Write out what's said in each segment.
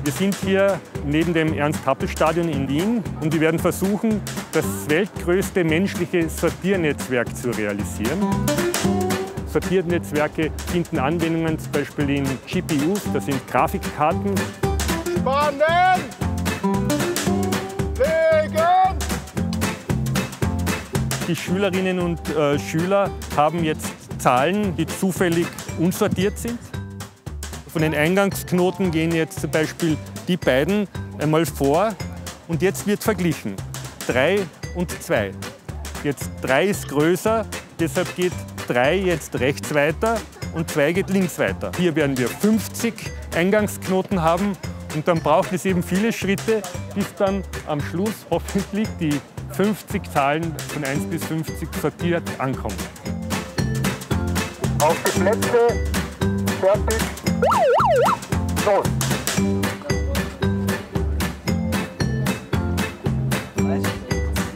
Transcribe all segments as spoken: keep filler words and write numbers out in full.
Wir sind hier neben dem Ernst-Happel-Stadion in Wien und wir werden versuchen, das weltgrößte menschliche Sortiernetzwerk zu realisieren. Sortiernetzwerke finden Anwendungen zum Beispiel in G P Us, das sind Grafikkarten. Spannen! Legen! Die Schülerinnen und äh, Schüler haben jetzt Zahlen, die zufällig unsortiert sind. Von den Eingangsknoten gehen jetzt zum Beispiel die beiden einmal vor und jetzt wird verglichen. drei und zwei. Jetzt drei ist größer, deshalb geht drei jetzt rechts weiter und zwei geht links weiter. Hier werden wir fünfzig Eingangsknoten haben und dann braucht es eben viele Schritte, bis dann am Schluss hoffentlich die fünfzig Zahlen von eins bis fünfzig sortiert ankommen. Auf die Plätze, fertig, los!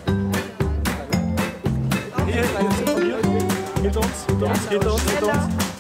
Hier, hier, hier, hinter uns, hinter uns, hinter uns, hinter uns.